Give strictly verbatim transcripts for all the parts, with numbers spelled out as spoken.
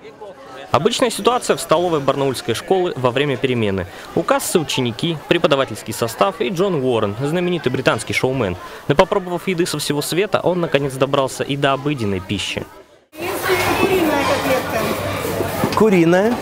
Обычная ситуация в столовой барнаульской школы во время перемены. У кассы ученики, преподавательский состав и Джон Уоррен, знаменитый британский шоумен. Но попробовав еды со всего света, он наконец добрался и до обыденной пищи. Куриная котлетка. Куриная.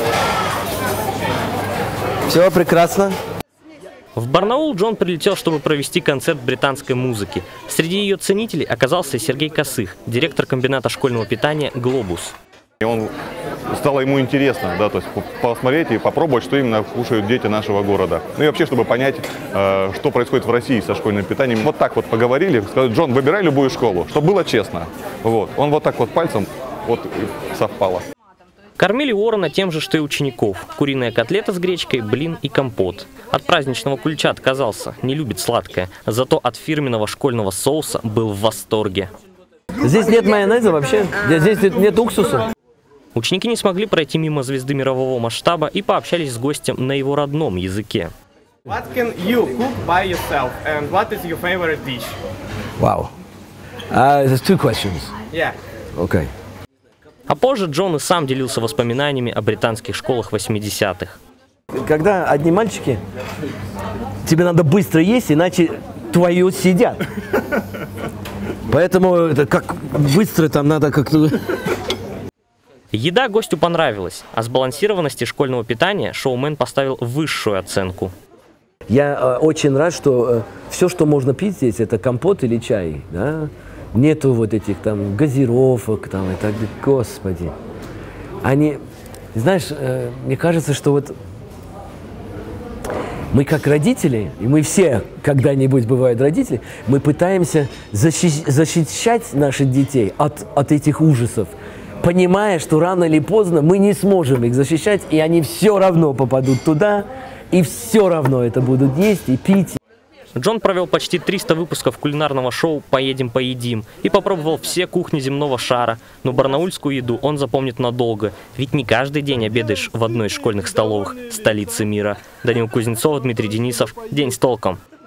Все прекрасно. В Барнаул Джон прилетел, чтобы провести концерт британской музыки. Среди ее ценителей оказался Сергей Косых, директор комбината школьного питания «Глобус». И он, стало ему интересно, да, то есть посмотреть и попробовать, что именно кушают дети нашего города. Ну и вообще, чтобы понять, э, что происходит в России со школьным питанием. Вот так вот поговорили, сказали: Джон, выбирай любую школу, чтобы было честно. Вот. Он вот так вот пальцем вот совпало. Кормили Уоррена тем же, что и учеников. Куриная котлета с гречкой, блин и компот. От праздничного кулича отказался, не любит сладкое. Зато от фирменного школьного соуса был в восторге. Здесь нет майонеза вообще? Здесь нет уксуса? Ученики не смогли пройти мимо звезды мирового масштаба и пообщались с гостем на его родном языке. What can you cook by yourself and what is your favorite dish? Wow. Uh, there's two questions. Yeah. Okay. А позже Джон и сам делился воспоминаниями о британских школах восьмидесятых. Когда одни мальчики, тебе надо быстро есть, иначе твои съедят. Поэтому это как быстро там надо как-то... Еда гостю понравилась, а сбалансированности школьного питания шоумен поставил высшую оценку. Я э, очень рад, что э, все, что можно пить здесь, это компот или чай. Да? Нету вот этих там газировок там и так далее. Господи. Они, знаешь, э, мне кажется, что вот мы как родители, и мы все когда-нибудь бывают родители, мы пытаемся защищ защищать наших детей от, от этих ужасов, понимая, что рано или поздно мы не сможем их защищать, и они все равно попадут туда, и все равно это будут есть и пить. Джон провел почти триста выпусков кулинарного шоу «Поедем, поедим» и попробовал все кухни земного шара. Но барнаульскую еду он запомнит надолго, ведь не каждый день обедаешь в одной из школьных столовых столицы мира. Данил Кузнецов, Дмитрий Денисов. День с толком.